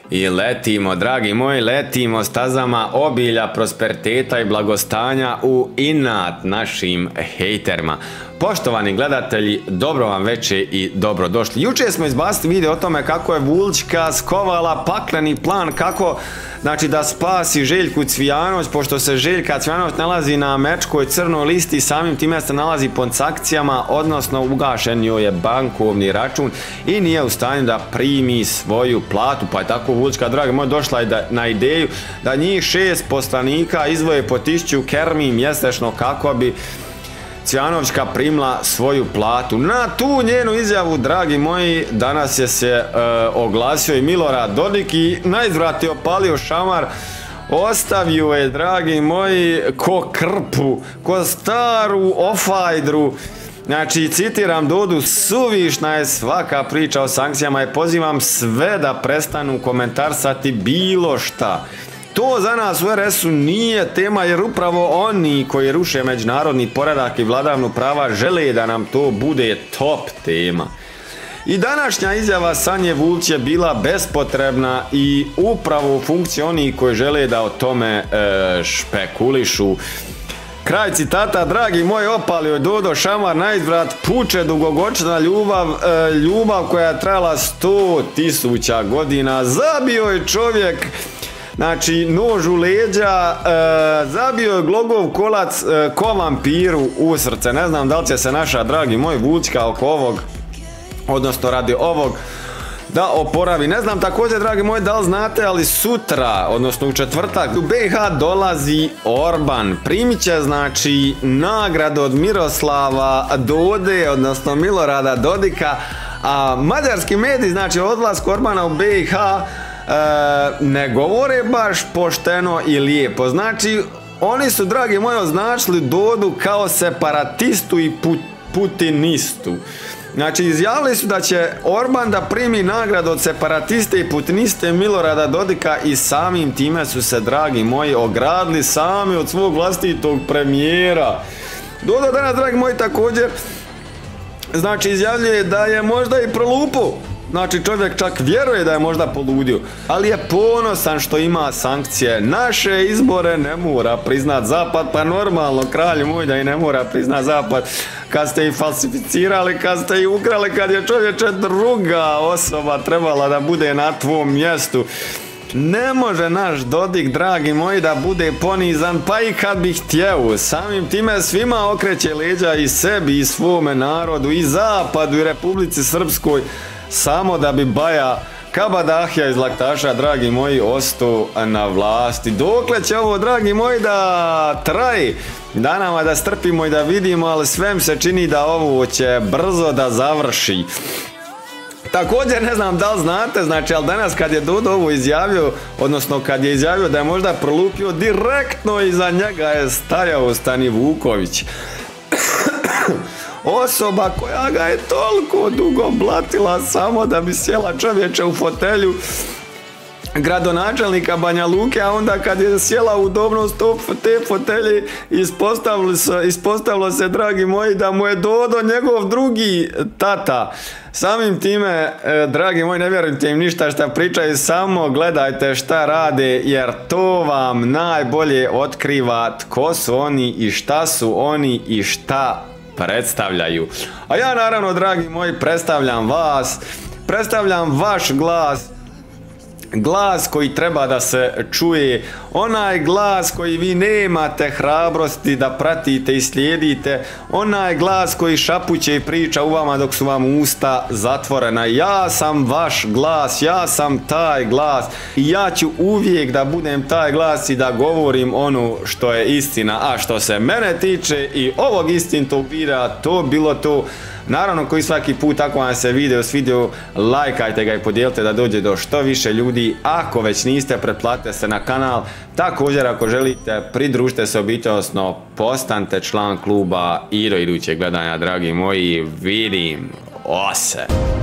I letimo, dragi moji, letimo stazama obilja, prosperiteta i blagostanja u inat našim hejterima. Poštovani gledatelji, dobro vam veče i dobrodošli. Juče smo izbacili video o tome kako je Vulićka skovala pakleni plan kako da spasi Željku Cvijanović, pošto se Željka Cvijanović nalazi na američkoj crnoj listi, samim time se nalazi pod sankcijama, odnosno ugašen joj je bankovni račun i nije u stanju da primi svoju platu, pa je tako Vulićka, dragi moji, došla je na ideju da njih 6 poslanika izdvoje po 1000 kermi mjesečno kako bi Cvijanovićka primila svoju platu. Na tu njenu izjavu, dragi moji, danas je se oglasio i Milorad Dodik i naizvrat je opalio šamar, ostavio je, dragi moji, ko krpu, ko staru ofajdru. Znači, citiram Dodu, suvišna je svaka priča o sankcijama i pozivam sve da prestanu komentarsati bilo šta. To za nas u RS-u nije tema, jer upravo oni koji ruše međunarodni poredak i vladavinu prava žele da nam to bude top tema. I današnja izjava Sanje Vulić je bila bespotrebna i upravo u funkciji onih koji žele da o tome špekulišu. Kraj citata, dragi moji, opalio je Dodo šamar naizvrat, puče dugogočna ljubav koja je trajala 100.000 godina. Zabio je čovjek, znači, nož u leđa, zabio je glogov kolac ko vampiru u srce. Ne znam da li će se naša, dragi moj, Vulićka oko ovog, odnosno radi ovog, da oporavi. Ne znam također, dragi moji, da li znate, ali sutra, odnosno u četvrtak, u BiH dolazi Orban. Primit će, znači, nagradu od Miroslava Dode, odnosno Milorada Dodika, a mađarski mediji, znači, odlasku Orbana u BiH ne govore baš pošteno i lijepo. Znači, oni su, dragi moji, označili Dodu kao separatistu i putinistu. Znači, izjavili su da će Orban da primi nagradu od separatiste i putiniste Milorada Dodika i samim time su se, dragi moji, ogradili sami od svog vlastitog premijera. Dodo danas, dragi moji, također, znači, izjavljuje da je možda i prolupo. Znači, čovjek čak vjeruje da je možda poludio, ali je ponosan što ima sankcije. Naše izbore ne mora priznat Zapad, pa normalno, kralj moj, da i ne mora priznat Zapad. Kad ste ih falsificirali, kad ste ih ukrali, kad je čovječe druga osoba trebala da bude na tvom mjestu. Ne može naš Dodik, dragi moji, da bude ponizan, pa i kad bi htjeo. Samim time svima okreće leđa i sebi, i svome narodu, i Zapadu, i Republici Srpskoj, samo da bi Baja Kabadahija iz Laktaša, dragi moji, ostao na vlasti. Dokle će ovo, dragi moji, da traji? Danama da strpimo i da vidimo, ali sve se čini da ovo će brzo da završi. Također, ne znam da li znate, znači, ali danas kad je Dodo ovo izjavio, odnosno kad je izjavio da je možda prolupio, direktno iza njega je stajao Stani Vuković. Osoba koja ga je toliko dugo blatila samo da bi sjela, čovječe, u fotelju gradonačelnika Banja Luke, a onda kad je sjela u udobnost te fotelje, ispostavilo se, dragi moji, da mu je Dodo njegov drugi tata. Samim time, dragi moji, ne vjerujte im ništa šta pričaju, samo gledajte šta rade, jer to vam najbolje otkriva tko su oni i šta su oni i šta predstavljaju. A ja, naravno, dragi moji, predstavljam vas, predstavljam vaš glas, glas koji treba da se čuje, onaj glas koji vi nemate hrabrosti da pratite i slijedite, onaj glas koji šapuće i priča u vama dok su vam usta zatvorena. Ja sam vaš glas, ja sam taj glas i ja ću uvijek da budem taj glas i da govorim ono što je istina. A što se mene tiče i ovog istinitog videa, to bilo to. Naravno, koji svaki put, ako vam se video svidio, lajkajte ga i podijelite da dođe do što više ljudi. Ako već niste, pretplatite se na kanal. Također, ako želite, pridružite se obitelji, odnosno postanite član kluba i do idućeg gledanja, dragi moji. Vidim se.